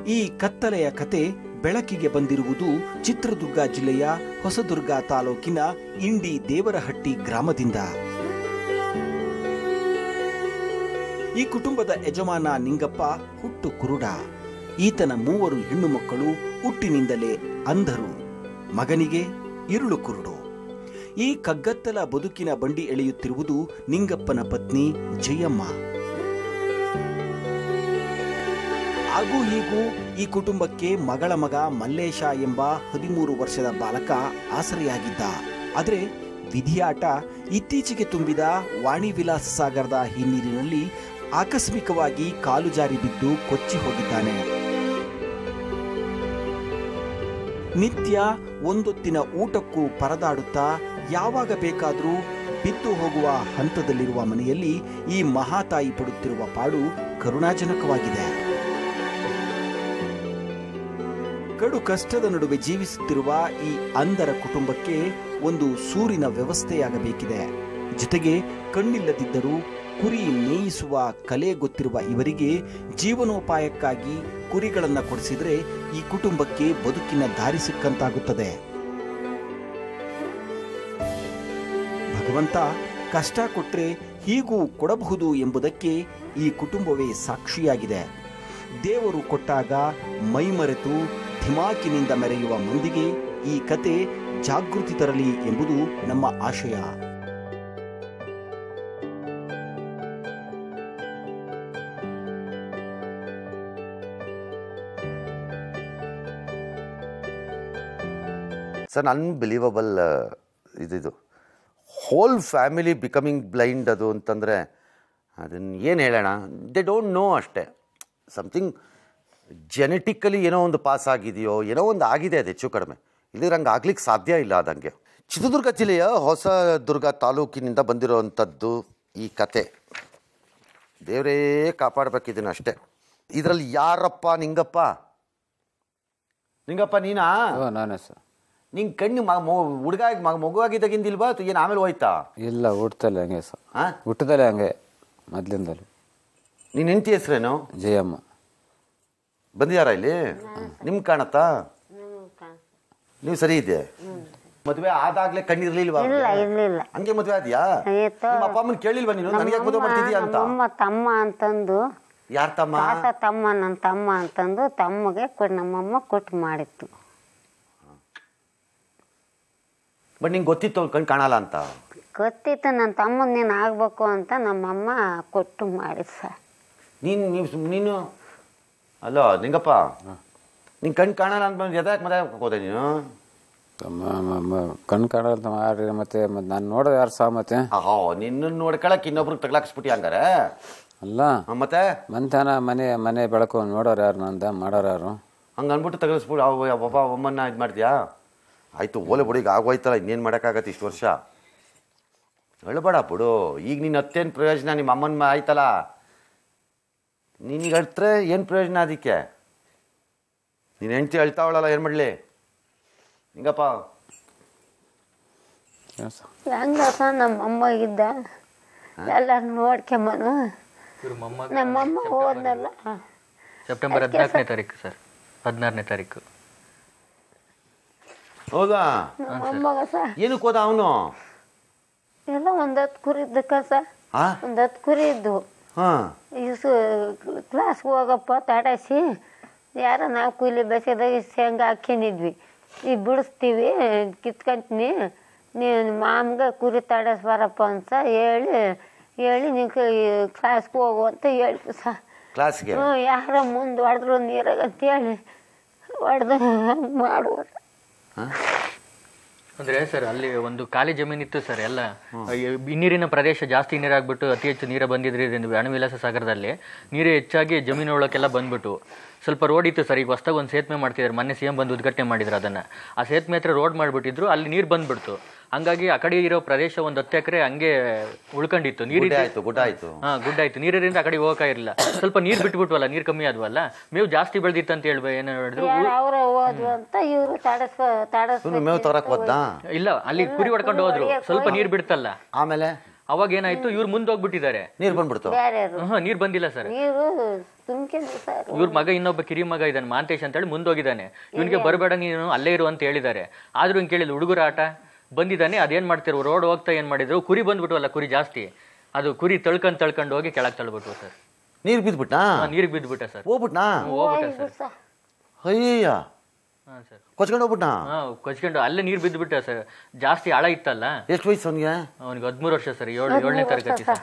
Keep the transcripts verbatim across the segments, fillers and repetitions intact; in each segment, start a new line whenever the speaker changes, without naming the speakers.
ಈ ಕತ್ತಲೆಯ ಕತೆ ಬೆಳಕಿಗೆ ಬಂದಿರುವುದು ಚಿತ್ರದುರ್ಗ ಜಿಲ್ಲೆಯ ಹೊಸದುರ್ಗ ತಾಲೂಕಿನ ಇಂಡಿ ದೇವರಹಟ್ಟಿ ಗ್ರಾಮದಿಂದ. ಈ ಕುಟುಂಬದ ಯಜಮಾನ ನಿಂಗಪ್ಪ ಹುಟ್ಟು ಕುರುಡ. ಈತನ ಮೂವರು ಹೆಣ್ಣು ಮಕ್ಕಳು ಹುಟ್ಟಿನಿಂದಲೇ ಅಂಧರು. ಮಗನಿಗೆ ಇರುಳು ಕುರುಡು. ಈ ಕಗ್ಗತ್ತಲ ಬದುಕಿನ ಬಂಡಿ ಎಳೆಯುತ್ತಿರುವುದು ನಿಂಗಪ್ಪನ ಪತ್ನಿ ಜಯಮ್ಮ. ಹಾಗೂ ಹೀಗೂ ಈ ಕುಟುಂಬಕ್ಕೆ ಮಗಳ ಮಗ ಮಲ್ಲೇಶ ಎಂಬ ಹದಿಮೂರು ವರ್ಷದ ಬಾಲಕ ಆಸರೆಯಾಗಿದ್ದ. ಆದರೆ ವಿಧಿಯಾಟ ಇತ್ತೀಚೆಗೆ ತುಂಬಿದ ವಾಣಿ ವಿಲಾಸ ಸಾಗರದ ಹಿನ್ನೀರಿನಲ್ಲಿ ಆಕಸ್ಮಿಕವಾಗಿ ಕಾಲು ಜಾರಿ ಬಿದ್ದು ಕೊಚ್ಚಿ ಹೋಗಿದ್ದಾನೆ. ನಿತ್ಯ ಒಂದೊತ್ತಿನ ಊಟಕ್ಕೂ ಪರದಾಡುತ್ತಾ ಯಾವಾಗ ಬೇಕಾದರೂ ಬಿದ್ದು ಹೋಗುವ ಹಂತದಲ್ಲಿರುವ ಮನೆಯಲ್ಲಿ ಈ ಮಹಾತಾಯಿ ಪಡುತ್ತಿರುವ ಪಾಡು ಕರುಣಾಜನಕವಾಗಿದೆ. ಕಡು ಕಷ್ಟದ ನಡುವೆ ಜೀವಿಸುತ್ತಿರುವ ಈ ಅಂಧರ ಕುಟುಂಬಕ್ಕೆ ಒಂದು ಸೂರಿನ ವ್ಯವಸ್ಥೆಯಾಗಬೇಕಿದೆ. ಜೊತೆಗೆ ಕಣ್ಣಿಲ್ಲದಿದ್ದರೂ ಕುರಿ ಮೇಯಿಸುವ ಕಲೆ ಗೊತ್ತಿರುವ ಇವರಿಗೆ ಜೀವನೋಪಾಯಕ್ಕಾಗಿ ಕುರಿಗಳನ್ನು ಕೊಡಿಸಿದರೆ ಈ ಕುಟುಂಬಕ್ಕೆ ಬದುಕಿನ ದಾರಿ ಸಿಕ್ಕಂತಾಗುತ್ತದೆ. ಭಗವಂತ ಕಷ್ಟ ಕೊಟ್ರೆ ಹೀಗೂ ಕೊಡಬಹುದು ಎಂಬುದಕ್ಕೆ ಈ ಕುಟುಂಬವೇ ಸಾಕ್ಷಿಯಾಗಿದೆ. ದೇವರು ಕೊಟ್ಟಾಗ ಮೈಮರೆತು ಧಿಮಾಕಿನಿಂದ ಮೆರೆಯುವ ಮಂದಿಗೆ ಈ ಕತೆ ಜಾಗೃತಿ ತರಲಿ ಎಂಬುದು ನಮ್ಮ ಆಶಯ.
ಸರ್ ಅನ್ಬಿಲೀವಬಲ್ ಇದಿದು ಹೋಲ್ ಫ್ಯಾಮಿಲಿ ಬಿಕಮಿಂಗ್ ಬ್ಲೈಂಡ್ ಅದು ಅಂತಂದರೆ ಅದನ್ನು ಏನು ಹೇಳೋಣ, ದೇ ಡೋಂಟ್ ನೋ ಅಷ್ಟೇ. ಸಮಥಿಂಗ್ ಜೆನೆಟಿಕಲಿ ಏನೋ ಒಂದು ಪಾಸ್ ಆಗಿದೆಯೋ ಏನೋ ಒಂದು ಆಗಿದೆ, ಅದು ಹೆಚ್ಚು ಕಡಿಮೆ. ಇಲ್ಲಿ ಹಂಗೆ ಆಗ್ಲಿಕ್ಕೆ ಸಾಧ್ಯ ಇಲ್ಲ. ಆದಂಗೆ ಚಿತ್ರದುರ್ಗ ಜಿಲ್ಲೆಯ ಹೊಸದುರ್ಗ ತಾಲೂಕಿನಿಂದ ಬಂದಿರೋವಂಥದ್ದು ಈ ಕತೆ. ದೇವರೇ ಕಾಪಾಡಬೇಕಿದ್ದೀನಿ ಅಷ್ಟೇ. ಇದರಲ್ಲಿ ಯಾರಪ್ಪ ನಿಂಗಪ್ಪ? ನಿಂಗಪ್ಪ ನೀನಾ?
ನಾನೇ ಸರ್.
ನಿಂಗೆ ಕಣ್ಣು ಹುಡುಗ ಮಗ ಮಗುವಾಗಿದ್ದಾಗಿಂದಿಲ್ವಾ ಏನು ಆಮೇಲೆ ಹೋಯ್ತಾ?
ಇಲ್ಲ, ಹುಟ್ಟದಲ್ಲೇ ಹಂಗೆ ಸರ್. ಹಾಂ, ಹುಟ್ಟದಲ್ಲೇ ಹಂಗೆ ಮೊದಲಿಂದಲೂ.
ನೀನು ಹೆಂಡತಿ ಹೆಸ್ರೇನು?
ಜಯಮ್ಮ.
ಬಂದಿದಾರ ಇಲ್ಲಿ? ನಿಮ್ಗೆ ಕಾಣತ್ತಾ? ನೀವು ಸರಿ ಇದೆ. ಮದುವೆ ಆದಾಗ್ಲೇ ಕಣ್ಣಿರ್ಲಿಲ್ವಾ? ಹಂಗೆ ಮದುವೆ ಆದ್ಯಾ? ನಿಮ್ಮ ಅಪ್ಪ ಅಮ್ಮನ ಕೇಳಿಲ್ವಾ ನೀನು ನನಗೆ ಮದುವೆ ಮಾಡ್ತಿದ್ಯಾ ಅಂತ?
ತಮ್ಮ ಅಂತಂದು.
ಯಾರ ತಮ್ಮ?
ತಮ್ಮ, ನನ್ನ ತಮ್ಮ ಅಂತಂದು ತಮ್ಮಗೆ ನಮ್ಮಮ್ಮ ಕೊಟ್ಟು ಮಾಡಿತ್ತು.
ಬಟ್ ನಿಂಗೆ ಗೊತ್ತಿತ್ತು ಕಣ್ಣು ಕಾಣಲ್ಲ ಅಂತ?
ಗೊತ್ತಿತ್ತು, ನನ್ನ ತಮ್ಮ ನೀನು ಆಗ್ಬೇಕು ಅಂತ ನಮ್ಮಮ್ಮ ಕೊಟ್ಟು ಮಾಡಿದ್ ಸರ್.
ನೀನು ನೀವು ನೀನು ಅಲ್ಲ ನಿಂಗಪ್ಪ, ನಿಂಗೆ ಕಣ್ಣು ಕಾಣಲ್ಲ ಅಂತ ಎದಾಕೆ ಮದುವೆ ಹೋದೆ ನೀನು?
ಕಣ್ಣು ಕಾಣಲ್ಲ ಮಾಡ್ರಿ. ಮತ್ತೆ ಮತ್ತೆ ನಾನು ನೋಡೋದು ಯಾರು ಸಹ? ಮತ್ತೆ
ಹೋ ನಿನ್ನ ನೋಡ್ಕೊಳಕ್ಕೆ ಇನ್ನೊಬ್ರಿಗೆ ತಗ್ಲಾಕ್ಸ್ಬಿಟ್ಟಿ ಹಂಗಾರೆ?
ಅಲ್ಲ
ಮತ್ತೆ
ಮಂತಾನ ಮನೆ ಮನೆ ಬೆಳಕು ನೋಡೋರು ಯಾರು? ನಂದ ಮಾಡೋರು ಯಾರು?
ಹಂಗೆ ಅಂದ್ಬಿಟ್ಟು ತಗಲಿಸ್ಬಿಟ್ಟು ಅಪ್ಪ ಅಮ್ಮನ್ನ ಇದು ಮಾಡ್ತೀಯಾ? ಆಯಿತು, ಓಲೆ ಬಿಡು, ಈಗ ಆಗೋಯ್ತಲ್ಲ, ಇನ್ನೇನು ಮಾಡೋಕ್ಕಾಗತ್ತೆ ಇಷ್ಟು ವರ್ಷ. ಹೇಳ್ಬೇಡ ಬಿಡು. ಈಗ ನೀನು ಹತ್ತೇನು ಪ್ರಯೋಜನ? ನಿಮ್ಮ ಅಮ್ಮನ ಆಯ್ತಲ್ಲ, ನೀನೀಗ ಹೇಳ್ತ್ರೆ ಏನು ಪ್ರಯೋಜನ? ಅದಕ್ಕೆ ನೀನು ಹೆಂಡ್ತಿ ಹೇಳ್ತಾವಳಲ್ಲ, ಏನು ಮಾಡಲಿ ಹಿಂಗಪ್ಪ?
ಹೆಂಗಪ್ಪ ನಮ್ಮಮ್ಮ ಇದ್ದ ಎಲ್ಲರೂ ನೋಡ್ಕೊಂಬನು. ನಮ್ಮಮ್ಮ ಹೋದ್ನಲ್ಲ
ಸೆಪ್ಟೆಂಬರ್ ಹದಿನಾಲ್ಕನೇ ತಾರೀಕು ಸರ್, ಹದಿನಾರನೇ ತಾರೀಕು.
ಹೌದಾ?
ನಮ್ಮಮ್ಮಗ ಸರ್
ಏನಕ್ಕೆ ಹೋದ ಅವನು?
ಎಲ್ಲ ಒಂದು ಹತ್ತು ಕುರಿ ಇದ್ದಕ್ಕ ಸರ್, ಒಂದು ಹತ್ತು ಕುರಿ ಇದ್ದು. ಇಸು ಕ್ಲಾಸ್ಗೆ ಹೋಗಪ್ಪ ತಾಡಾಸಿ ಯಾರ ನಾವು ಕೂಲಿ ಬಸ್ಸದಾಗ ಶೇಂಗಾ ಹಾಕ್ಕೊಂಡಿದ್ವಿ. ಈಗ ಬಿಡಿಸ್ತೀವಿ, ಕಿತ್ಕೊಂತೀನಿ, ನೀನು ಮಾಮ್ಗೆ ಕುರಿ ತಾಡಸ್ ಬರಪ್ಪ ಅಂತ ಹೇಳಿ ಹೇಳಿ ನೀವು ಕ್ಲಾಸ್ಗೆ ಹೋಗು ಅಂತ ಹೇಳಿ ಸರ್.
ಕ್ಲಾಸ್ಗೆ
ಹ್ಞೂ, ಯಾರ ಮುಂದೆ ಹೊಡೆದ್ರು ನೀರಾಗ ಅಂತೇಳಿ ಹೊಡೆದು ಮಾಡುವರು.
ಅಂದ್ರೆ ಸರ್ ಅಲ್ಲಿ ಒಂದು ಖಾಲಿ ಜಮೀನಿತ್ತು ಸರ್. ಎಲ್ಲ ನೀರಿನ ಪ್ರದೇಶ ಜಾಸ್ತಿ ನೀರಾಗ್ಬಿಟ್ಟು ಅತಿ ಹೆಚ್ಚು ನೀರು ಬಂದಿದ್ರಿಂದ ವಾಣಿ ವಿಲಾಸ ಸಾಗರದಲ್ಲಿ ನೀರು ಹೆಚ್ಚಾಗಿ ಜಮೀನುಗಳಕ್ಕೆಲ್ಲ ಬಂದ್ಬಿಟ್ಟು ಸ್ವಲ್ಪ ರೋಡ್ ಇತ್ತು ಸರ್. ಈಗ ಹೊಸದಾಗಿ ಒಂದು ಸೇತುವೆ ಮಾಡ್ತಿದ್ದಾರೆ, ಮೊನ್ನೆ ಸಿ ಎಂ ಬಂದು ಉದ್ಘಾಟನೆ ಮಾಡಿದ್ರು ಅದನ್ನು. ಆ ಸೇತುವೆ ಹತ್ರ ರೋಡ್ ಮಾಡಿಬಿಟ್ಟಿದ್ರು, ಅಲ್ಲಿ ನೀರು ಬಂದ್ಬಿಡ್ತು. ಹಂಗಾಗಿ ಆ ಕಡೆ ಇರೋ ಪ್ರದೇಶ ಒಂದು ಹತ್ತು ಎಕರೆ ಹಂಗೆ ಉಳ್ಕೊಂಡಿತ್ತು. ನೀರು
ಗುಡ್ಡ ಆಯ್ತು.
ಹಾ, ಗುಡ್ಡ ಆಯ್ತು. ನೀರಿಂದ ಆ ಕಡೆ ಹೋಗಕ ಇರಲಿಲ್ಲ. ಸ್ವಲ್ಪ ನೀರು ಬಿಟ್ಬಿಟ್ವಲ್ಲ, ನೀರು ಕಮ್ಮಿ ಆದ್ವಲ್ಲ, ಮೇವು ಜಾಸ್ತಿ ಬೆಳೆದಿತ್ತು ಅಂತ ಹೇಳ್ಬ ಏನ್ ಹೇಳಿದ್ರು.
ಮೇವು ತರಕ್ ಹೋದ್ನಾ?
ಇಲ್ಲ, ಅಲ್ಲಿ ಕುರಿ ಹೊಡ್ಕೊಂಡು ಹೋದ್ರು. ಸ್ವಲ್ಪ ನೀರು ಬಿಡ್ತಲ್ಲ,
ಆಮೇಲೆ
ಅವಾಗ ಏನಾಯ್ತು ಇವ್ರು ಮುಂದೆ ಹೋಗ್ಬಿಟ್ಟಿದ್ದಾರೆ,
ನೀರು ಬಂದ್ಬಿಡ್ತು.
ಬೇರೆಯವರು
ಹಾ ನೀರ್ ಬಂದಿಲ್ಲ ಸರ್.
ನೀರು ತುಂಬಿಕೊಂಡು ಸರ್.
ಇವ್ರ ಮಗ ಇನ್ನೊಬ್ಬ ಕಿರಿ ಮಗ ಇದ್ದಾನೆ ಮಾಂತೇಶ್ ಅಂತ ಹೇಳಿ ಮುಂದೋಗಿದ್ದಾನೆ. ಇವನಿಗೆ ಬರಬೇಡ ನೀನು ಅಲ್ಲೇ ಇರು ಅಂತ ಹೇಳಿದ್ದಾರೆ. ಆದ್ರೂ ಹಿಂಗೆ ಕೇಳಿಲ್ಲ, ಹುಡುಗರ ಆಟ ಬಂದಿದ್ದಾನೆ. ಅದೇನ್ ಮಾಡ್ತಿರು ರೋಡ್ ಹೋಗ್ತಾ ಏನ್ ಮಾಡಿದ್ರು, ಕುರಿ ಬಂದ್ಬಿಟ್ಟು ಅಲ್ಲ ಕುರಿ ಜಾಸ್ತಿ, ಅದು ಕುರಿ ತಳ್ಕೊಂಡ್ ತಳ್ಕೊಂಡು ಹೋಗಿ ಕೆಳಗೆ ತಳ್ಬಿಟ್ವು ಸರ್.
ನೀರು ಬಿದ್ಬಿಟ್ನಾ?
ನೀರಿಗೆ ಬಿದ್ಬಿಟ್ಟ ಸರ್.
ಹೋಗ್ಬಿಟ್ನಾ?
ಹೋಗ್ಬಿಟ್ಟ ಸರ್.
ಅಯ್ಯ
ಹಾ ಸರ್,
ಕೊಚ್ಕೊಂಡು ಹೋಗ್ಬಿಟ್ನಾ?
ಹಾ ಕೊಚ್ಕೊಂಡು ಅಲ್ಲೇ ನೀರ್ ಬಿದ್ದುಬಿಟ್ಟ ಸರ್. ಜಾಸ್ತಿ ಆಳ ಇತ್ತಲ್ಲ.
ಎಷ್ಟು ವಯಸ್ಸು ಅವನಿಗೆ?
ಅವನಿಗೆ ಹದಿಮೂರು ವರ್ಷ ಸರ್, ಏಳು ಏಳನೇ ತರಗತಿ ಸರ್.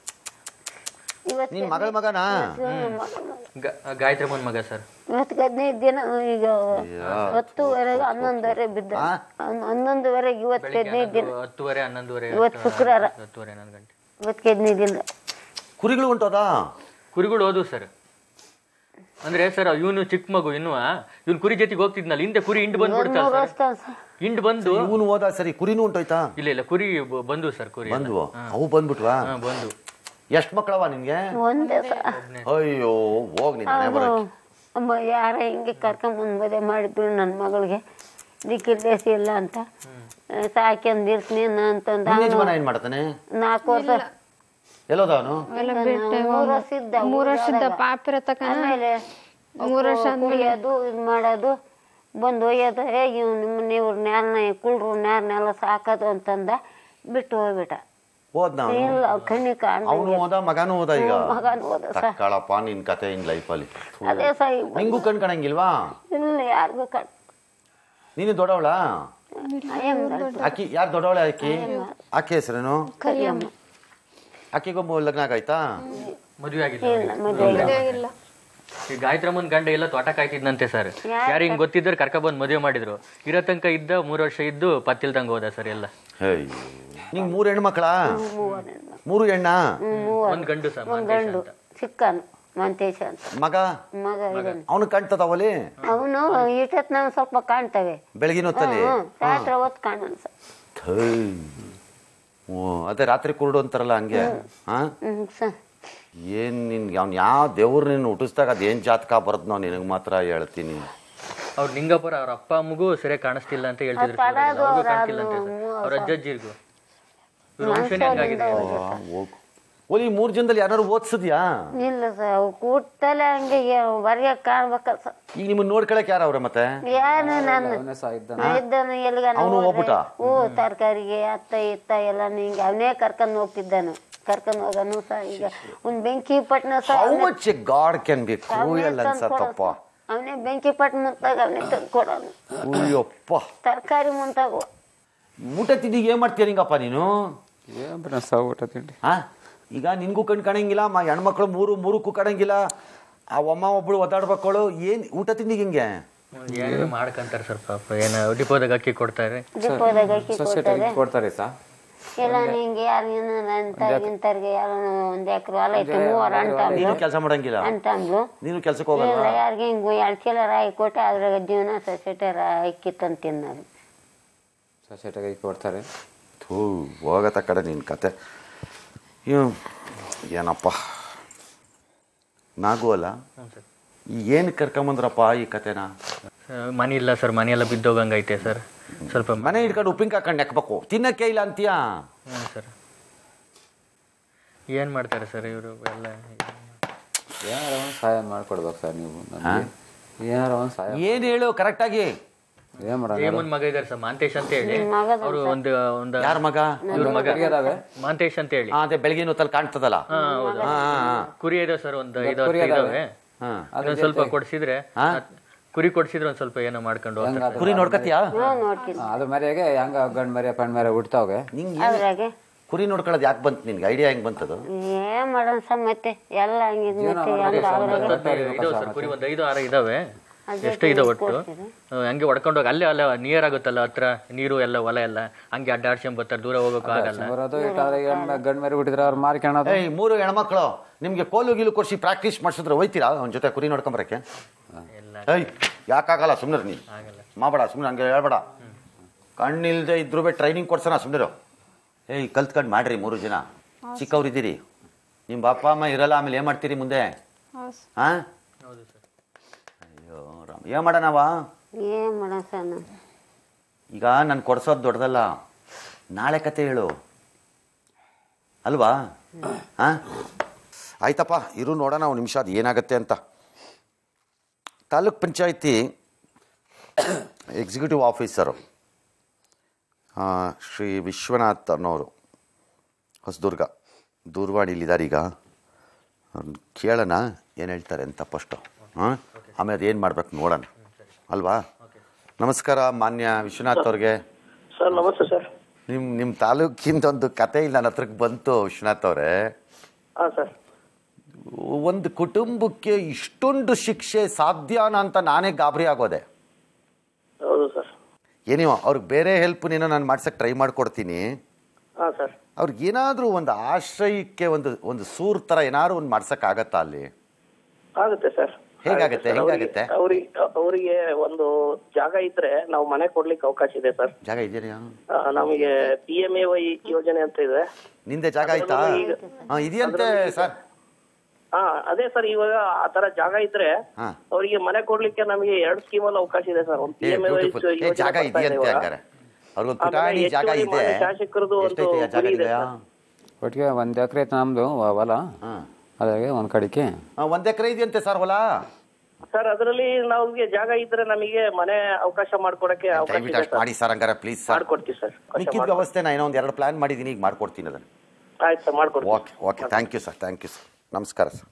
ನಿನ್ ಮಗಳ ಮಗನಾ?
ಗಾಯತ್ರಮ್ಮನ ಮಗ ಸರ್.
ಇವತ್ತಿಗೆ ಹದಿನೈದು ದಿನ, ಈಗ ಹತ್ತುವರೆಗೆ ಹನ್ನೊಂದುವರೆ ಬಿದ್ದ, ಹನ್ನೊಂದುವರೆಗೆ ಇವತ್ತಿಗೆ ಹದಿನೈದು ದಿನ.
ಹತ್ತುವರೆ ಹನ್ನೊಂದುವರೆ
ಇವತ್ತು ಶುಕ್ರವಾರ,
ಹತ್ತುವರೆ ಹನ್ನೊಂದು ಗಂಟೆ
ಇವತ್ತಿಗೆ ಹದಿನೈದು ದಿನ.
ಕುರಿಗಳು ಹೊಂಟೋದಾ?
ಕುರಿಗಳು ಹೋದ್ವು ಸರ್. ಅಂದ್ರೆ ಸರ್ ಇವನು ಚಿಕ್ಕ ಮಗು ಇನ್ನು, ಇವನ್ ಕುರಿ ಜೊತೆಗೆ ಹೋಗ್ತಿದ್ನಲ್ಲ, ಹಿಂದೆ ಕುರಿ ಹಿಂಡ್ ಬಂದ್ಬಿಡ್ತಾರ ಸರ್. ಹಿಂಡ್ ಬಂದು
ಇವನು ಹೋದ ಸರಿ, ಕುರಿನೂ ಹೊಂಟೋಯ್ತಾ?
ಇಲ್ಲ ಇಲ್ಲ ಕುರಿ ಬ- ಬಂದ್ವು ಸರ್. ಕುರಿ
ಬಂದ್ವು, ಅವು ಬಂದ್ಬಿಟ್ವಾ?
ಹಾ ಬಂದು.
ಎಷ್ಟ್ ಮಕ್ಕಳವ ನಿನ್ಗೆ?
ಒಂದೇ ಸರ್.
ಅಯ್ಯೋ ಹೋಗ್ ನೀನ್ ಮನೆ ಬರಕ್ಕೆ.
ಅಮ್ಮ ಯಾರ ಹಿಂಗೆ ಕರ್ಕೊಂಬಂದು ಮದುವೆ ಮಾಡಿದ್ರು ನನ್ನ ಮಗಳಿಗೆ, ದಿಕ್ಕಿಲ್ಲೇಸಿ ಇಲ್ಲ ಅಂತ ಸಾಕ್ಯಂದಿರ್ತೀನಿ ಅಂತಂದ.
ನಿನ್ ಯಜಮಾನ ಏನ್ ಮಾಡ್ತಾನೆ?
ನಾಲ್ಕು ವರ್ಷ
ಎಲ್ಲೋದ ಅವನು?
ಮೂರು ವರ್ಷ ಇದ್ದ,
ಮೂರ್ ವರ್ಷದ ಪಾಪಿರ ತಕ
ಆಮೇಲೆ ಮೂರು ವರ್ಷ ಕುಡಿಯೋದು ಇದು ಮಾಡೋದು ಬಂದು ಒಯ್ಯೋದು, ಹೇ ಇವ್ ನಿಮ್ಮ ಇವ್ರ ನ್ಯಾರನ ಕುಳ್ರು ನ್ಯಾರನೆಲ್ಲ ಸಾಕೋದು ಅಂತಂದ ಬಿಟ್ಟು ಹೋಗ್ಬಿಟ್ಟ.
ಹೋದ್ನ ಅವನು?
ಇಲ್ಲ ಕಣ್ಣಿ ಕಾಣ
ಅವನು ಹೋದ, ಮಗನೂ ಹೋದ. ಈಗ
ಮಗನ ಹೋದ ಸರ್.
ತಕ್ಕಳಪ್ಪ ನಿನ್ ಕತೆ ಇನ್ ಲೈಫಲ್ಲಿ.
ಅದೇ ಸರ್,
ನಿಂಗೂ ಕಣ್ ಕಾಣಂಗಿಲ್ವಾ?
ಇಲ್ಲ ಯಾರಿಗೂ ಕಣ್.
ನೀನು ದೊಡ್ಡವಳ?
ಅಯ್ಯಮ್ಮ
ಆಕಿ ಯಾರು ದೊಡ್ಡವಳೆ? ಆಕಿ ಆಕೆ ಹೆಸರೇನು?
ಕರಿಯಮ್ಮ.
ಆಕೆಗೊಬ್ಬ ಲಗ್ನ ಆಗಾಯ್ತಾ?
ಮದುವೆ ಆಗಿಲ್ಲ.
ಇಲ್ಲ ಮದುವೆ
ಇಲ್ಲ.
ಈ ಗಾಯತ್ರಮ್ಮನ್ ಗಂಡ ಎಲ್ಲ ತೋಟ ಕಾಯ್ತಿದ್ನಂತೆ ಸರ್. ಯಾರು ಹಿಂಗ್ ಗೊತ್ತಿದ್ರೆ ಕರ್ಕ ಬಂದ್ ಮದುವೆ ಮಾಡಿದ್ರು. ಇರೋ ತನಕ ಇದ್ದ ಮೂರು ವರ್ಷ ಇದ್ದು ಪತ್ತಿಲ್ದಂಗ ಹೋದ ಸರ್ ಎಲ್ಲ.
ನಿಂಗ್ ಮೂರು ಹೆಣ್ಮಕ್ಳ? ಮೂರು ಹೆಣ್ಣ?
ಒಂದ್ ಗಂಡು ಸರ್,
ಒಂದ್ ಗಂಡು ಚಿಕ್ಕನು ಮಂತೇಶ ಅಂತ.
ಮಗ?
ಮಗ ಇದ್ದಾನೆ.
ಅವನು ಕಾಣ್ತದವಲ್ಲಿ?
ಅವನು ಇಟ್ಟತ್ ನಾವು ಸ್ವಲ್ಪ ಕಾಣ್ತವೆ
ಬೆಳಗಿನ ಹೊತ್ತಲ್ಲಿ?
ರಾತ್ರಿ ಹೊತ್ತು ಕಾಣೋಣ ಸರ್.
ಓ ಅದೇ ರಾತ್ರಿ ಕುರುಡು ಅಂತಾರಲ್ಲ ಹಂಗೆ. ಹಾ
ಹ್ಮ್ ಸರ್.
ಏನ್ ನಿನ್ಗೆ ಅವ್ನು ಯಾವ ದೇವ್ರು ನಿನ್ನ ಹುಟ್ಟಿಸ್ದಾಗ ಅದೇನ್ ಜಾತಕ ಬರದ್ ನಾವು ನಿನಗೆ ಮಾತ್ರ ಹೇಳ್ತೀನಿ.
ಅವ್ರ ನಿಂಗಪ್ಪರ ಅವ್ರ ಅಪ್ಪ ಅಮ್ಮಗೂ ಸರಿಯಾಗಿ ಕಾಣಿಸ್ತಿಲ್ಲ ಅಂತ ಹೇಳ್ತಿದ್ರು ಸರ್. ಅವ್ರಿಗೂ ಕಾಣಿಸ್ತಿಲ್ಲ ಅಂತೆ ಸರ್, ಅವ್ರ ಅಜ್ಜಜ್ಜಿರ್ಗೂ. ಇವ್ರ ವಂಶನೇ ಹಂಗಾಗಿದೆ.
ಓಲಿ ಮೂರ್ ಜನದಲ್ಲಿ ಯಾರು ಓದ್ಸಿದ್ಯಾ?
ಇಲ್ಲ ಸರ್, ಅವು ಕೂಡ್ತಲೇ ಹಂಗೆ ಬರೆಯಕ್ ಕಾಣ್ಬೇಕಲ್ಲ ಸರ್.
ಈಗ ನಿಮ್ಮನ್ನ ನೋಡ್ಕೊಳಕ್ ಯಾರ ಅವ್ರ? ಮತ್ತೆ
ಏನು ನಾನು ಇದ್ದಾನು ಎಲ್ಲಿಗಾನ ಹೂ ತರಕಾರಿಗೆ ಅತ್ತ ಇತ್ತ ಎಲ್ಲ ನಿಂಗೆ ಅವನೇ ಕರ್ಕೊಂಡ್ ಹೋಗ್ತಿದ್ದಾನು, ಕರ್ಕೊಂಡ್ ಹೋಗನು ಸಹ. ಈಗ ಒಂದ್ ಬೆಂಕಿ ಪಟ್ನ ಸಹ
How much a God can be cruel ಅನ್ಸತ್ತಪ್ಪ.
ಅವನೇ ಬೆಂಕಿ ಪಟ್ ಮುಂತಾಗ ಅವನೇ ತಂದು ಕೊಡೋನು.
ಅಯ್ಯಪ್ಪ,
ತರಕಾರಿ ಮುಂತಾಗ
ಊಟ ತಿಂಡಿಗೆ ಏನ್ ಮಾಡ್ತೀಯ ನಿಂಗಪ್ಪ ನೀನು?
ಊಟ ತಿಂಡಿ.
ಹಾ ಈಗ ನಿನ್ಗೂ ಕಣ್ ಕಾಣಂಗಿಲ್ಲ, ಮ ಹೆಣ್ಮಕ್ಳು ಮೂರು ಮೂರಕ್ಕೂ ಕಾಣಂಗಿಲ್ಲ, ಆ ಅಮ್ಮ ಒಬ್ಳು ಒದ್ದಾಡ್ಬೇಕಳು. ಏನ್ ಊಟ ತಿಂಡಿಗೆ ಹಿಂಗೆ
ಏನು ಮಾಡ್ಕಂತಾರೆ ಸರ್ ಪಾಪ. ಏನು ಡಿಪೋದಾಗ ಅಕ್ಕಿ ಕೊಡ್ತಾರೆ,
ಡಿಪೋದಾಗ ಅಕ್ಕಿ ಕೊಡ್ತಾರೆ
ಕೊಡ್ತಾರೆ ಸಾ
ಎಲ್ಲ. ನಿಂಗೆ ಯಾರು ಇಂತರ್ಗೆ ಯಾರು ಒಂದ್ ಎಕರೆ ಹೊಲ ಐತಿ, ಮೂವರ
ನೀನು ಕೆಲಸ ಮಾಡಂಗಿಲ್ಲ,
ಅಂಟಂಬ್ಲು.
ನೀನು ಕೆಲ್ಸಕ್ಕೆ ಹೋಗಲ್ಲ.
ಇಲ್ಲ ಯಾರಿಗೆ ಹಿಂಗು ಎರಡು ಚೀಲ ರಾಯಿ ಕೊಟ್ಟೆ ಅದ್ರಾಗ ಜೀವನ ಸೊಸೈಟಿ ಅಕ್ಕಿ ತಂದು ತಿನ್ನೋದು.
ಸೊಸೈಟಿಗೆ ಅಕ್ಕಿ ಕೊಡ್ತಾರೆ.
ಥೂ ಹೋಗತ್ತ ಕಡೆ ನಿನ್ನ ಕತೆ. ಇವ್ ಏನಪ್ಪ ನಾಗು ಅಲ್ಲ, ಏನು ಕರ್ಕೊಂಬಂದ್ರಪ್ಪ ಈ ಕತೆನ?
ಮನೆ ಇಲ್ಲ ಸರ್, ಮನೆಯೆಲ್ಲ ಬಿದ್ದೋಗಂಗೈತೆ ಸರ್. ಸ್ವಲ್ಪ
ಮನೆ ಹಿಡ್ಕೊಂಡು ಉಪ್ಪಿನ ಹಾಕೊಂಡು ನೆಕ್ಬೇಕು, ತಿನ್ನಕ್ಕೆ ಇಲ್ಲ ಅಂತೀಯಾ?
ಹ್ಞೂ ಸರ್. ಏನು ಮಾಡ್ತಾರೆ ಸರ್ ಇವರು ಎಲ್ಲ?
ಏನಾರ ಒಂದು ಸಹಾಯ ಮಾಡ್ಕೊಡ್ಬೇಕು ಸರ್ ನೀವು. ಏನಾರ ಒಂದು ಸಹಾಯ
ಏನು ಹೇಳು ಕರೆಕ್ಟಾಗಿ.
ಏನ್ ಮಾಡೋಣ?
ಏಮನ್ ಮಗ ಇದಾರೆ ಸರ್, ಮಾಂತೇಶ್ ಅಂತ ಹೇಳಿ. ಅವರು ಒಂದು ಒಂದು
ಯಾರ ಮಗ?
ಇವ್ರ ಮಗ ಮಾಂತೇಶ್ ಅಂತ ಹೇಳಿ.
ಅದೇ ಬೆಳಗಿನ ಹೊತ್ತಲ್ಲಿ ಕಾಣ್ತದಲ್ಲ.
ಕುರಿ ಇದೆ ಸರ್, ಒಂದು ಐದು ಇದಾವೆ. ಅದೊಂದು ಸ್ವಲ್ಪ ಕೊಡ್ಸಿದ್ರೆ, ಕುರಿ ಕೊಡ್ಸಿದ್ರೆ ಒಂದ್ ಸ್ವಲ್ಪ ಏನೋ ಮಾಡ್ಕೊಂಡು ಹೋಗ್ತಾರೆ.
ಕುರಿ ನೋಡ್ಕತಿಯಾ?
ಅದ್ರ ಮರ್ಯಾಗೆ ಹೆಂಗ ಗಂಡ್ ಮರ್ಯ ಪಣ್ ಮರ್ಯ ಹುಡ್ತಾವೆ.
ನಿಂಗೆ ಕುರಿ ನೋಡ್ಕೊಳ್ಳೋದು ಯಾಕೆ ಬಂತು ನಿನ್ಗೆ? ಐಡಿಯಾ ಹೆಂಗ್ ಬಂತದು?
ಏನ್ ಮಾಡೋಣ ಸರ್, ಮತ್ತೆ ಎಲ್ಲ ಹಂಗಿದ್ ಮತ್ತೆ
ಇದಾವೆ ಸರ್ ಕುರಿ, ಒಂದು ಐದು ಆರು ಇದಾವೆ. ಎಷ್ಟು ಇದೆ ಒಟ್ಟು? ಹಂಗೆ ಹೊಡ್ಕೊಂಡು ಹೋಗಿ ಅಲ್ಲೇ ಅಲ್ಲ ನೀರ್ ಆಗುತ್ತಲ್ಲ ಹತ್ರ, ನೀರು ಎಲ್ಲ ಹೊಲ ಎಲ್ಲ ಹಂಗೆ ಅಡ್ಡಾಡ್ಸ್ಕೊಂಡ್ ಬರ್ತಾರೆ, ದೂರ ಹೋಗೋಕೆ ಆಗಲ್ಲ.
ಗಂಡ್ ಮರಿ ಬಿಟ್ಟಿದ್ರೆ ಅವ್ರು ಮಾರ್ಕೊಳ್ಳೋದು.
ಏಯ್ ಮೂರು ಹೆಣ್ಮಕ್ಳು ನಿಮ್ಗೆ ಕೋಲು ಗೀಲು ಕೊಡ್ಸಿ ಪ್ರಾಕ್ಟೀಸ್ ಮಾಡಿಸಿದ್ರೆ ಹೋಯ್ತೀರಾ ಅವ್ನ ಜೊತೆ ಕುರಿ ನೋಡ್ಕೊಂಬರಕ್ಕೆ? ಏಯ್ ಯಾಕಾಗಲ್ಲ, ಸುಮ್ಮನೆ ನೀನು ಮಾಡಬೇಡ, ಸುಮ್ಮನೆ ಹಂಗೆ ಹೇಳ್ಬೇಡ. ಕಣ್ಣಿಲ್ದೆ ಇದ್ರು ಬೇ ಟ್ರೈನಿಂಗ್ ಕೊಡ್ಸೋಣ, ಸುಮ್ಮನೆ. ಏಯ್ ಕಲ್ತ್ಕೊಂಡು ಮಾಡ್ರಿ, ಮೂರು ಜನ ಚಿಕ್ಕವ್ರಿದ್ದೀರಿ, ನಿಮ್ಮ ಅಪ್ಪ ಅಮ್ಮ ಇರಲ್ಲ, ಆಮೇಲೆ ಏನು ಮಾಡ್ತೀರಿ ಮುಂದೆ? ಹಾಂ ಅಯ್ಯೋ ರಾಮ್, ಏನು ಮಾಡೋಣವ?
ಏನ್ ಮಾಡೋಣ ಸರ್?
ಈಗ ನಾನು ಕೊಡ್ಸೋದು ದೊಡ್ಡದಲ್ಲ, ನಾಳೆ ಕತೆ ಹೇಳು. ಅಲ್ವಾ? ಹಾಂ, ಆಯ್ತಪ್ಪ, ಇರು ನೋಡೋಣ ಒಂದು ನಿಮಿಷ ಅದು ಏನಾಗುತ್ತೆ ಅಂತ. ತಾಲೂಕ್ ಪಂಚಾಯತಿ ಎಕ್ಸಿಕ್ಯೂಟಿವ್ ಆಫೀಸರು ಶ್ರೀ ವಿಶ್ವನಾಥ್ ಅನ್ನೋರು ಹೊಸದುರ್ಗ ದೂರವಾಣಿಲಿದ್ದಾರೆ. ಈಗ ಅವ್ರನ್ನ ಕೇಳೋಣ ಏನು ಹೇಳ್ತಾರೆ ಅಂತ ಫಸ್ಟು. ಹಾಂ, ಆಮೇಲೆ ಅದು ಏನು ಮಾಡ್ಬೇಕು ನೋಡೋಣ ಅಲ್ವಾ? ನಮಸ್ಕಾರ ಮಾನ್ಯ ವಿಶ್ವನಾಥ್ ಅವ್ರಿಗೆ.
ಸರ್ ನಮಸ್ತೆ ಸರ್.
ನಿಮ್ಮ ನಿಮ್ಮ ತಾಲೂಕಿಂದ ಒಂದು ಕತೆ ಇಲ್ಲ ನನ್ನ ಹತ್ರಕ್ಕೆ ಬಂತು ವಿಶ್ವನಾಥ್ ಅವರೇ.
ಹಾಂ ಸರ್.
ಒಂದು ಕುಟುಂಬಕ್ಕೆ ಇಷ್ಟೊಂದು ಶಿಕ್ಷೆ ಸಾಧ್ಯನಾ ಅಂತ ನಾನೇ ಗಾಬರಿ ಆಗೋದೆ.
ಹೌದು ಸರ್.
ಏನಿವ ಅವ್ರಿಗೆ ಬೇರೆ ಹೆಲ್ಪ್ ನೀನು ನಾನು ಮಾಡ್ಸಕ್ಕೆ ಟ್ರೈ ಮಾಡಿಕೊಡ್ತೀನಿ.
ಹಾಂ ಸರ್.
ಅವ್ರಿಗೆ ಏನಾದರೂ ಒಂದು ಆಶ್ರಯಕ್ಕೆ ಒಂದು ಒಂದು ಸೂರ್ ಥರ ಏನಾದ್ರು ಒಂದು ಮಾಡ್ಸೋಕ್ಕಾಗತ್ತಾ ಅಲ್ಲಿ?
ಆಗುತ್ತೆ ಸರ್.
ಹೇಗಾಗುತ್ತೆ? ಹೆಂಗಾಗುತ್ತೆ?
ಅವ್ರಿಗೆ ಅವರಿಗೆ ಒಂದು ಜಾಗ ಇದ್ರೆ ನಾವು ಮನೆ ಕೊಡ್ಲಿಕ್ಕೆ ಅವಕಾಶ ಇದೆ ಸರ್.
ಜಾಗ ಇದೆಯಾ?
ನಮಗೆ ಪಿ ಎಂ ಎ ವೈ ಯೋಜನೆ ಅಂತ ಇದೆ.
ನಿಂದೆ ಜಾಗ ಆಯ್ತಾ? ಹಾಂ, ಇದೆಯಂತೆ ಸರ್.
ಹಾ, ಅದೇ ಸರ್. ಇವಾಗ ಆ ತರ ಜಾಗ ಇದ್ರೆ ಅವರಿಗೆ ಮನೆ ಕೊಡ್ಲಿಕ್ಕೆ ನಮಗೆ ಎರಡು ಸ್ಕೀಮ್ ಅಲ್ಲಿ ಅವಕಾಶ ಇದೆ ಸರ್. ಒಂದು ಪಿ ಎಂ ಎ ವೈ
ಜಾಗ ಇದೆಯಂತೆ ಹಂಗಾರೆ. ಅವ್ರಿಗೊಂದು ಪುಟಾಣಿ ಜಾಗ ಇದೆ.
ಶಾಸಕರದು ಒಂದು
ಒಟ್ಟಿಗೆ ಒಂದು ಎಕರೆ ಐತೆ ನಮ್ದು ಹೊಲ. ಅದಾಗೆ ಒಂದು ಕಡೆಗೆ
ಒಂದ್ ಎಕರೆ ಇದೆಯಂತೆ ಸರ್ ಹೊಲ.
ಸರ್ ಅದರಲ್ಲಿ ನಮಗೆ ಜಾಗ ಇದ್ರೆ ನಮಗೆ ಮನೆ ಅವಕಾಶ ಮಾಡ್ಕೊಡಕ್ಕೆ ಅವಕಾಶ ಇದೆ ಸರ್.
ಮಾಡಿ ಸರ್ ಹಂಗಾರೆ ಪ್ಲೀಸ್ ಸರ್.
ಮಾಡ್ಕೊಡ್ತೀವಿ ಸರ್.
ಮಿಕ್ಕಿದ ವ್ಯವಸ್ಥೆ ನಾ ಏನೋ ಒಂದು ಎರಡು ಪ್ಲಾನ್ ಮಾಡಿದ್ದೀನಿ, ಈಗ ಮಾಡ್ಕೊಡ್ತೀನಿ ಅದನ್ನು.
ಆಯ್ತು ಸರ್, ಮಾಡ್ಕೊಡ್ತೀನಿ.
Okay okay thank you sir. Thank you sir. ನಮಸ್ಕಾರ ಸರ್.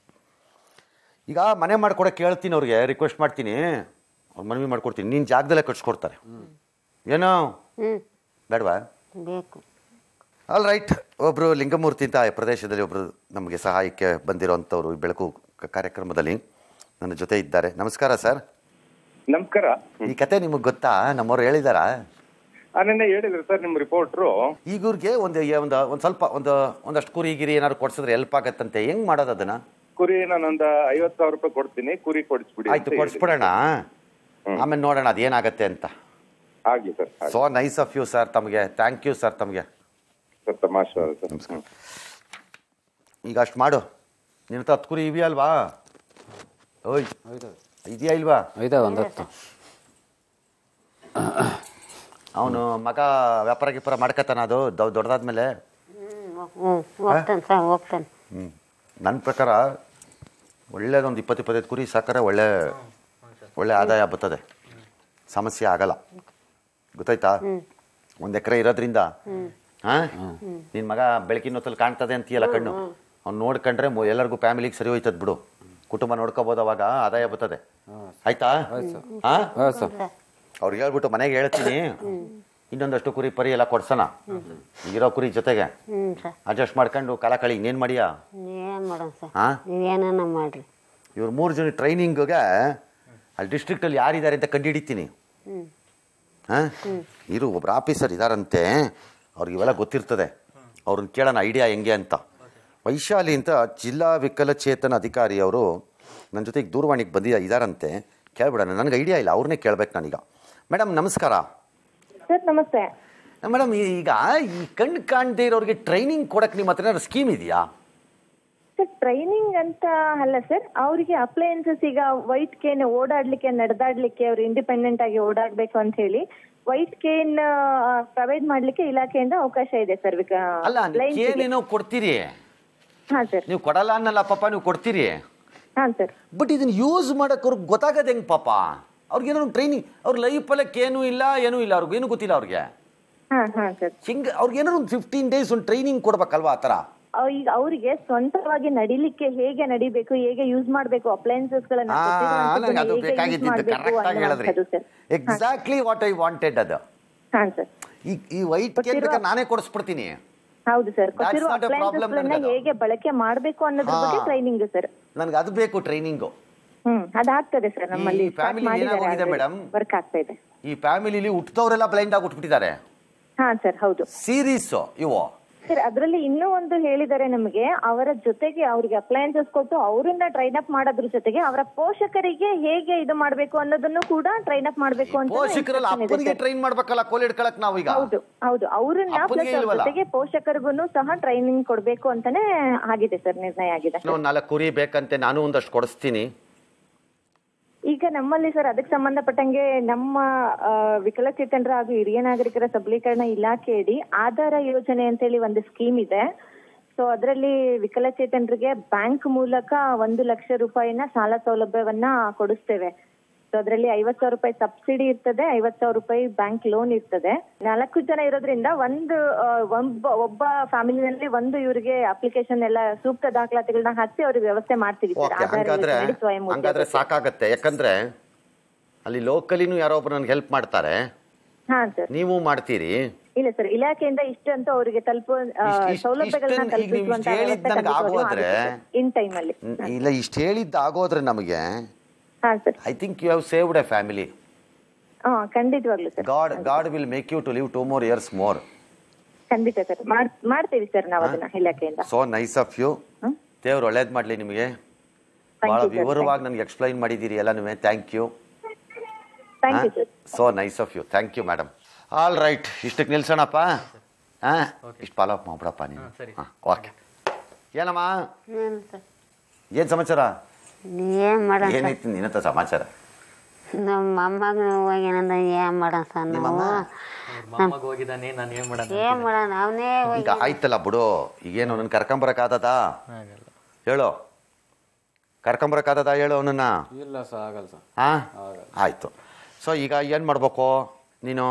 ಈಗ ಮನೆ ಮಾಡ್ಕೊಡಕ್ಕೆ ಹೇಳ್ತೀನಿ, ಅವ್ರಿಗೆ ರಿಕ್ವೆಸ್ಟ್ ಮಾಡ್ತೀನಿ, ಅವ್ರು ಮನವಿ ಮಾಡ್ಕೊಡ್ತೀನಿ. ನೀನು ಜಾಗದಲ್ಲೇ ಕಟ್ಸ್ಕೊಡ್ತಾರೆ ಏನೋ ಬೇಡವಾ?
ಬೇಕು.
All right. ಒಬ್ಬರು ಲಿಂಗಮೂರ್ತಿ ಅಂತ ಈ ಪ್ರದೇಶದಲ್ಲಿ ಒಬ್ಬರು ನಮಗೆ ಸಹಾಯಕ್ಕೆ ಬಂದಿರೋಂಥವ್ರು ಈ ಬೆಳಕು ಕಾರ್ಯಕ್ರಮದಲ್ಲಿ ನನ್ನ ಜೊತೆ ಇದ್ದಾರೆ. ನಮಸ್ಕಾರ ಸರ್.
ನಮಸ್ಕಾರ.
ಈ ಕತೆ ನಿಮಗೆ ಗೊತ್ತಾ? ನಮ್ಮವ್ರು ಹೇಳಿದಾರಾ?
ನಿನ್ನೆ ಹೇಳಿದ್ರು ಸರ್ ನಿಮ್ಮ ರಿಪೋರ್ಟ್ರು. ಈಗ
ಇವ್ರಿಗೆ ಒಂದು ಒಂದು ಒಂದು ಸ್ವಲ್ಪ ಒಂದು ಒಂದಷ್ಟು ಕುರಿ ಗಿರಿ ಏನಾದ್ರು ಕೊಡ್ಸಿದ್ರೆ ಹೆಲ್ಪ್ ಆಗತ್ತಂತೆ. ಹೆಂಗ್ ಮಾಡೋದು ಅದನ್ನ?
ಕುರಿ ನಾನೊಂದು ಐವತ್ತು ಸಾವಿರ ರೂಪಾಯಿ ಕೊಡ್ತೀನಿ, ಕುರಿ ಕೊಡಿಸ್ಬಿಡಿ.
ಆಯ್ತು, ಕೊಡಿಸ್ಬಿಡೋಣ, ಆಮೇಲೆ ನೋಡೋಣ ಅದೇನಾಗತ್ತೆ ಅಂತ.
ಆಗ್ಲಿ sir.
So nice of you sir. ತಮಗೆ ಥ್ಯಾಂಕ್ ಯು ಸರ್. ತಮಗೆ
ತಮಾಷೆ.
ಈಗ ಅಷ್ಟು ಮಾಡು. ನಿನ್ನ ಹತ್ತು ಕುರಿ ಇವಿ ಅಲ್ವಾ? ಓಯ್ ಇದೆಯಾ ಇಲ್ವಾ?
ಐದಾ ಒಂದು ಹತ್ತು.
ಅವನು ಮಗ ವ್ಯಾಪಾರ ಗಿಪಾರ ಮಾಡ್ಕತ್ತಾನ ಅದು ದೊಡ್ಡದಾದ್ಮೇಲೆ?
ಹೋಗ್ತಾನೆ ಸರ್, ಹೋಗ್ತಾನೆ.
ಹ್ಞೂ, ನನ್ನ ಪ್ರಕಾರ ಒಳ್ಳೇದೊಂದು ಇಪ್ಪತ್ತು ಇಪ್ಪತ್ತೈದು ಕುರಿ ಸಾಕರೆ ಒಳ್ಳೆ ಒಳ್ಳೆ ಆದಾಯ ಬರ್ತದೆ, ಸಮಸ್ಯೆ ಆಗಲ್ಲ. ಗೊತ್ತಾಯ್ತಾ? ಒಂದು ಎಕರೆ ಇರೋದ್ರಿಂದ ಹಾಂ, ನಿನ್ನ ಮಗ ಬೆಳಕಿನ ಹೊತ್ತಲ್ಲಿ ಕಾಣ್ತದೆ ಅಂತೀಯಲ್ಲ ಕಣ್ಣು, ಅವ್ನು ನೋಡ್ಕೊಂಡ್ರೆ ಎಲ್ಲರಿಗೂ ಫ್ಯಾಮಿಲಿಗೆ ಸರಿ ಹೋಯ್ತದ ಬಿಡು. ಕುಟುಂಬ ನೋಡ್ಕೋಬೋದು, ಅವಾಗ ಆದಾಯ ಬರ್ತದೆ. ಆಯ್ತಾ? ಹಾಂ, ಅವ್ರಿಗೆ ಹೇಳ್ಬಿಟ್ಟು ಮನೆಗೆ ಹೇಳ್ತೀನಿ ಇನ್ನೊಂದಷ್ಟು ಕುರಿ ಪರಿ ಎಲ್ಲ ಕೊಡ್ಸೋಣ. ಈಗಿರೋ ಕುರಿ ಜೊತೆಗೆ ಅಡ್ಜಸ್ಟ್ ಮಾಡ್ಕೊಂಡು ಕಾಲ ಕಳಿ. ಇನ್ನೇನು ಮಾಡಿಯಾ?
ಏನು ಮಾಡೋಣ ಸರ್?
ಹಾಂ,
ಏನೇನ ಮಾಡ್ರಿ.
ಇವ್ರು ಮೂರು ಜನ ಟ್ರೈನಿಂಗ್ಗೆ ಅಲ್ಲಿ ಡಿಸ್ಟ್ರಿಕ್ಟಲ್ಲಿ ಯಾರಿದ್ದಾರೆ ಅಂತ ಕಂಡು ಹಿಡಿತೀನಿ. ಹಾಂ, ಇರು ಒಬ್ರು ಆಫೀಸರ್ ಇದ್ದಾರಂತೆ, ಅವ್ರಿಗೆ ಇವೆಲ್ಲ ಗೊತ್ತಿರ್ತದೆ. ಅವ್ರನ್ನ ಕೇಳೋಣ ಐಡಿಯಾ ಹೆಂಗೆ ಅಂತ. ವೈಶಾಲಿ ಅಂತ ಜಿಲ್ಲಾ ವಿಕಲಚೇತನ ಅಧಿಕಾರಿ ಅವರು ನನ್ನ ಜೊತೆಗೆ ದೂರವಾಣಿಗೆ ಬಂದಿದ್ದ ಇದ್ದಾರಂತೆ. ಕೇಳ್ಬಿಡೋಣ, ನನಗೆ ಐಡಿಯಾ ಇಲ್ಲ, ಅವ್ರನ್ನೇ ಕೇಳ್ಬೇಕು ನಾನೀಗ. ಮೇಡಮ್ ನಮಸ್ಕಾರ.
ಸರ್ ನಮಸ್ತೆ.
ಮೇಡಮ್, ಈಗ ಈ ಕಣ್ಣು ಕಾಣದೇ ಇರೋರಿಗೆ ಟ್ರೈನಿಂಗ್ ಕೊಡಕ್ಕೆ ನಿಮ್ಮ ಹತ್ರ ಏನಾದ್ರು ಸ್ಕೀಮ್ ಇದೆಯಾ?
ಸರ್ ಟ್ರೈನಿಂಗ್ ಅಂತ ಅಲ್ಲ ಸರ್, ಅವರಿಗೆ ಅಪ್ಲಯನ್ಸಸ್ ಈಗ ವೈಟ್ ಕೇನ್ ಓಡಾಡ್ಲಿಕ್ಕೆ ನಡೆದಾಡ್ಲಿಕ್ಕೆ ಅವ್ರು ಇಂಡಿಪೆಂಡೆಂಟ್ ಆಗಿ ಓಡಾಡ್ಬೇಕು ಅಂತ ಹೇಳಿ ವೈಟ್ ಕೇನ್ ಪ್ರೊವೈಡ್ ಮಾಡ್ಲಿಕ್ಕೆ ಇಲಾಖೆಯಿಂದ ಅವಕಾಶ ಇದೆ ಸರ್.
ಅಲ್ಲ, ಏನೇನೋ ಕೊಡ್ತೀರಿ.
ಹಾ ಸರ್.
ನೀವು ಕೊಡಲ್ಲ ಅನ್ನಲ್ಲ ಪಾಪ, ನೀವು ಕೊಡ್ತೀರಿ.
ಹಾ ಸರ್.
ಬಟ್ ಇದನ್ನ ಯೂಸ್ ಮಾಡಕ್ಕೆ ಅವ್ರಿಗೆ ಗೊತ್ತಾಗದೆ ಹೆಂಗ್ ಪಾಪ? ಅವ್ರಿಗೇನೋ ಟ್ರೈನಿಂಗ್, ಅವ್ರ ಲೈಫ್ ಅಲ್ಲಕ್ಕೆ ಏನೂ ಇಲ್ಲ, ಏನೂ ಇಲ್ಲ, ಅವ್ರಿಗೇನು ಗೊತ್ತಿಲ್ಲ ಅವ್ರಿಗೆ.
ಹಾ ಹಾ ಸರ್.
ಹಿಂಗೆ ಅವ್ರಿಗೇನಾದ್ರು ಒಂದು ಫಿಫ್ಟೀನ್ ಡೇಸ್ ಒಂದು ಟ್ರೈನಿಂಗ್ ಕೊಡ್ಬೇಕಲ್ವಾ ಆ ಥರ?
ಈಗ ಅವರಿಗೆ ಸ್ವಂತವಾಗಿ ನಡಿಲಿಕ್ಕೆ ಹೇಗೆ ನಡಿಬೇಕು, ಹೇಗೆ ಯೂಸ್ ಮಾಡಬೇಕು ಅಪ್ಲಯನ್ಸಸ್ ಗಳನ್ನ
ಎಕ್ಸಾಕ್ಟ್ಲಿ ವಾಟ್ ಐ ವಾಂಟೆಡ್ ಅದು.
ಹಾ ಸರ್.
ಈ ಈ ವೈಟ್ ಕೇನ್ ನಾನೇ ಕೊಡಿಸ್ಬಿಡ್ತೀನಿ.
ಹೌದು ಸರ್. ಕೊಟ್ಟಿರುವ ಅಪ್ಲಯನ್ಸಸ್ ಹೇಗೆ ಬಳಕೆ ಮಾಡಬೇಕು ಅನ್ನೋದ್ರ ಬಗ್ಗೆ ಟ್ರೈನಿಂಗ್ ಸರ್.
ನನಗೆ ಅದು ಬೇಕು ಟ್ರೈನಿಂಗು.
ಹ್ಮ್, ಅದಾಗ್ತದೆ ಸರ್. ನಮ್ಮಲ್ಲಿ
ಮೇಡಮ್
ವರ್ಕ್ ಆಗ್ತಾ ಇದೆ.
ಈ ಫ್ಯಾಮಿಲಿಲಿ ಹುಟ್ಟದವರೆಲ್ಲ ಬ್ಲೈಂಡ್ ಆಗಿ ಹುಟ್ಬಿಟ್ಟಿದ್ದಾರೆ.
ಹಾ ಸರ್, ಹೌದು.
ಸೀರೀಸ್ ಇವು
ಸರ್. ಅದರಲ್ಲಿ ಇನ್ನೂ ಒಂದು ಹೇಳಿದ್ದಾರೆ ನಮಗೆ, ಅವರ ಜೊತೆಗೆ ಅವ್ರಿಗೆ ಅಪ್ಲಯನ್ಸಸ್ ಕೊಟ್ಟು ಅವರನ್ನ ಟ್ರೈನ್ ಅಪ್ ಮಾಡೋದ್ರ ಜೊತೆಗೆ ಅವರ ಪೋಷಕರಿಗೆ ಹೇಗೆ ಇದು ಮಾಡಬೇಕು ಅನ್ನೋದನ್ನು ಕೂಡ ಟ್ರೈನ್ ಅಪ್ ಮಾಡಬೇಕು ಅಂತ.
ಪೋಷಕರಲ್ಲ, ಅಪ್ಪನಿಗೆ ಟ್ರೈನ್ ಮಾಡ್ಬೇಕಲ್ಲ ಕೋಲ್ ಹಿಡ್ಕೊಳಕ್ ನಾವು ಈಗ.
ಹೌದು ಹೌದು, ಅವ್ರನ್ನ ಪ್ಲಸ್ ಅವ್ರ ಜೊತೆಗೆ ಪೋಷಕರಿಗೂ ಸಹ ಟ್ರೈನಿಂಗ್ ಕೊಡ್ಬೇಕು ಅಂತಾನೆ ಆಗಿದೆ ಸರ್, ನಿರ್ಣಯ ಆಗಿದೆ.
ನಾಲ್ಕು ಕುರಿ ಬೇಕಂತೆ, ನಾನು ಒಂದಷ್ಟು ಕೊಡಿಸ್ತೀನಿ.
ಈಗ ನಮ್ಮಲ್ಲಿ ಸರ್ ಅದಕ್ಕೆ ಸಂಬಂಧಪಟ್ಟಂಗೆ ನಮ್ಮ ವಿಕಲಚೇತನರ ಹಾಗೂ ಹಿರಿಯ ನಾಗರಿಕರ ಸಬಲೀಕರಣ ಇಲಾಖೆಯಡಿ ಆಧಾರ ಯೋಜನೆ ಅಂತ ಹೇಳಿ ಒಂದು ಸ್ಕೀಮ್ ಇದೆ. ಸೊ ಸೊ ಅದರಲ್ಲಿ ವಿಕಲಚೇತನರಿಗೆ ಬ್ಯಾಂಕ್ ಮೂಲಕ ಒಂದು ಲಕ್ಷ ರೂಪಾಯಿನ ಸಾಲ ಸೌಲಭ್ಯವನ್ನ ಕೊಡಿಸ್ತೇವೆ. ಸೊ ಅದರಲ್ಲಿ ಐವತ್ ಸಾವಿರ ರೂಪಾಯಿ ಸಬ್ಸಿಡಿ ಇರ್ತದೆ, ಐವತ್ ಸಾವಿರ ರೂಪಾಯಿ ಬ್ಯಾಂಕ್ ಲೋನ್ ಇರ್ತದೆ. ನಾಲ್ಕು ಜನ ಇರೋದ್ರಿಂದ ಒಂದು ಒಬ್ಬ ಒಬ್ಬ ಫ್ಯಾಮಿಲಿನಲ್ಲಿ ಒಂದು ಇವರಿಗೆ ಅಪ್ಲಿಕೇಶನ್ ಎಲ್ಲ ಸೂಕ್ತ ದಾಖಲಾತಿಗಳನ್ನ ಹಾಕಿ ಅವ್ರಿಗೆ ವ್ಯವಸ್ಥೆ ಮಾಡ್ತೀವಿ ಸರ್.
ಹಂಗಾದ್ರೆ ಸಾಕಾಗತ್ತೆ, ಯಾಕಂದ್ರೆ ಅಲ್ಲಿ ಲೋಕಲಿನೂ ಯಾರೋ ಒಬ್ರು ನನ್ಗೆ ಹೆಲ್ಪ್ ಮಾಡ್ತಾರೆ.
ಹಾ ಸರ್,
ನೀವು ಮಾಡ್ತೀರಿ?
ಇಲ್ಲ ಸರ್, ಇಲಾಖೆಯಿಂದ ಇಷ್ಟು ಅಂತ ಅವರಿಗೆ ತಲುಪುವ ಸೌಲಭ್ಯಗಳನ್ನ ತಲುಪಿಸುವಂತ ಇನ್ ಟೈಮ್ ಅಲ್ಲಿ.
ಇಲ್ಲ, ಇಷ್ಟು ಹೇಳಿದ್ದು ಆಗೋದ್ರೆ ನಮಗೆ
ಹಾ sir,
I think you have saved a family.
ಹಾ ಖಂಡಿತವಾಗ್ಲು sir.
God God will make you to live two more years more.
ಖಂಡಿತ ಸರ್, ಮಾಡ್ತೀವಿ ಸರ್ ನಾವು ಅದನ್ನ ಇಲಾಖೆಯಿಂದ.
So nice of you. ದೇವ್ರು ಒಳ್ಳೇದ್ ಮಾಡ್ಲಿ ನಿಮಗೆ. ಬಹಳ ವಿವರವಾಗಿ ನನಗೆ ಎಕ್ಸ್ಪ್ಲೈನ್ ಮಾಡಿದ್ದೀರಿ ಎಲ್ಲನೂ. Thank you. So nice of you. Thank you madam. All right, ಇಷ್ಟಕ್ಕೆ ನಿಲ್ಸೋಣಪ್ಪ. ಹಾ, ಇಷ್ಟು ಫಾಲೋ ಅಪ್ ಮಾಡ್ಬಿಡಪ್ಪ ನೀನು. ಹಾಂ, ಓಕೆ. ಏನಮ್ಮ, ಏನು ಸಮಾಚಾರ?
ಏನ್ ಮಾಡ
ಏನೈತಿ ನಿನ್ನತ್ತ ಸಮಾಚಾರ?
ನಮ್ಮ ಮೊಮ್ಮಗನ ಹೋಗ್ಯಾನಂದ ಏನ್ ಮಾಡೋಣ ಸರ್ ನಾವು? ಏನ್ ಮಾಡೋಣ, ಅವನೇ
ಈಗ ಆಯ್ತಲ್ಲ ಬಿಡು. ಈಗೇನು ನನ್ನ ಕರ್ಕೊಂಬರಕ್ಕಾದದ? ಹೇಳು, ಕರ್ಕೊಂಬರಕ್ಕಾದದ ಹೇಳು ಅವನನ್ನ.
ಇಲ್ಲ ಸರ್, ಆಗಲ್ಲ ಸರ್.
ಹಾ, ಆಯ್ತು. ಸೊ ಈಗ ಏನು ಮಾಡ್ಬೇಕು ನೀನು?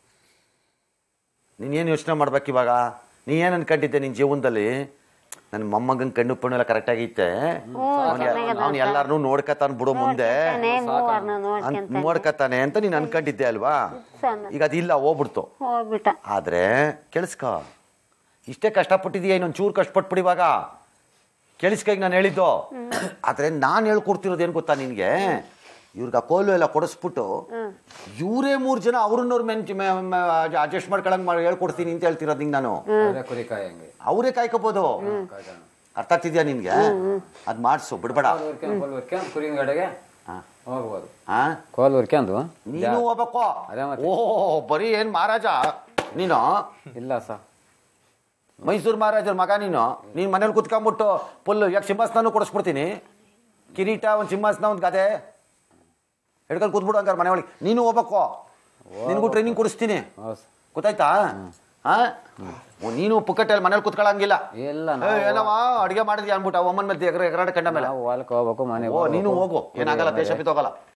ನೀನೇನು ಯೋಚನೆ ಮಾಡ್ಬೇಕು ಇವಾಗ? ನೀ ಏನು ಅನ್ಕೊಂಡಿದ್ದೆ ನಿನ್ನ ಜೀವನದಲ್ಲಿ? ನನ್ನ ಮೊಮ್ಮಗನ ಕಣ್ಣು ಪಣ್ಣು ಎಲ್ಲ ಕರೆಕ್ಟ್ ಆಗೈತೆ, ಅವ್ನು ಎಲ್ಲಾರನು ನೋಡ್ಕತಾನ ಬಿಡು ಮುಂದೆ, ನೋಡ್ಕತಾನೆ ಅಂತ ನೀನ್ ಅನ್ಕೊಂಡಿದ್ದೆ ಅಲ್ವಾ? ಈಗ ಅದಿಲ್ಲ, ಹೋಗ್ಬಿಡ್ತು. ಆದ್ರೆ ಕೆಲ್ಸ್ಕ, ಇಷ್ಟೇ ಕಷ್ಟಪಟ್ಟಿದೀಯ, ಇನ್ನೊಂದ್ ಚೂರು ಕಷ್ಟಪಟ್ಬಿಡಿ ಇವಾಗ. ಕೆಲ್ಸ್ಕ, ಈಗ ನಾನು ಹೇಳಿದ್ದು. ಆದ್ರೆ ನಾನ್ ಹೇಳ್ಕೊಡ್ತಿರೋದು ಏನ್ ಗೊತ್ತಾ ನಿನ್ಗೆ? ಇವ್ರಿಗೆ ಆ ಕೋಲು ಎಲ್ಲ ಕೊಡಿಸ್ಬಿಟ್ಟು ಇವರೇ ಮೂರ್ ಜನ ಅವ್ರನ್ನವ್ರ ಮೆನ್ ಅಡ್ಜಸ್ಟ್ ಮಾಡ್ಕೊಳಂಗ್ ಮಾಡಿ ಹೇಳ್ಕೊಡ್ತೀನಿ ಅಂತ ಹೇಳ್ತಿರೋದು ನಿಂಗೆ ನಾನು. ಅವರೇ ಕಾಯ್ಕೋಬಹುದು. ಅರ್ಥ ಆಗ್ತಿದ್ಯಾ ನಿನ್ಗೆ? ಅದ್ ಮಾಡ್ಸು, ಬಿಡ್ಬೇಡ. ನೀನು ಹೋಗ್ಬೇಕು. ಓಹೋ, ಬರೀ ಏನ್ ಮಹಾರಾಜ ನೀನು?
ಇಲ್ಲ ಸರ್,
ಮೈಸೂರು ಮಹಾರಾಜರ ಮಗ ನೀನು. ನೀನ್ ಮನೇಲಿ ಕುತ್ಕೊಂಡ್ಬಿಟ್ಟು ಫುಲ್ ಯಾಕೆ ಸಿಂಹಾಸನ ಕೊಡಿಸ್ಬಿಡ್ತೀನಿ. ಕಿರೀಟ, ಒಂದ್ ಸಿಂಹಾಸನ, ಒಂದ್ ಗದೆ ಹಿಡ್ಕೊಂಡು ಕೂತ್ಬಿಡು ಹಂಗಾರೆ ಮನೆ ಒಳಗೆ. ನೀನು ಹೋಗ್ಬೇಕು, ನಿನಗೂ ಟ್ರೈನಿಂಗ್ ಕೊಡಿಸ್ತೀನಿ, ಗೊತ್ತಾಯ್ತಾ? ಹಾ, ನೀನು ಪುಕ್ಕಟ್ಟಲ್ಲಿ ಮನೇಲಿ ಕುತ್ಕೊಳ್ಳಂಗಿಲ್ಲ. ಏನವ ಅಡಿಗೆ ಮಾಡಿದ್ಯಾ ಅನ್ಬಿಟ್ಟು ಅಮ್ಮನ ಮೇಲೆ ಎಗರ ಎಗರಾಡ ಕಂಡ ಮೇಲೆ
ಹೋಗ್ಬೇಕು ಮನೆ.
ಓ, ನೀನು ಹೋಗು, ಏನಾಗಲ್ಲ, ದೇಶ ಬಿತ್ತೋಗಲ್ಲ.